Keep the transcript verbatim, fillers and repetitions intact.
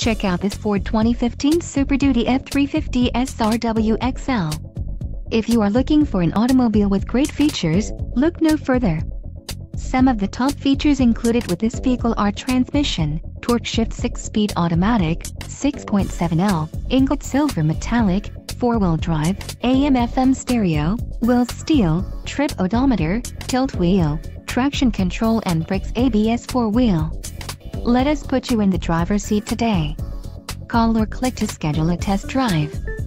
Check out this Ford twenty fifteen Super Duty F three fifty S R W X L. If you are looking for an automobile with great features, look no further. Some of the top features included with this vehicle are transmission, TorqShift six-speed automatic, six point seven L, ingot silver metallic, four-wheel drive, A M F M stereo, wheels steel, trip odometer, tilt wheel, traction control and brakes A B S four-wheel. Let us put you in the driver's seat today. Call or click to schedule a test drive.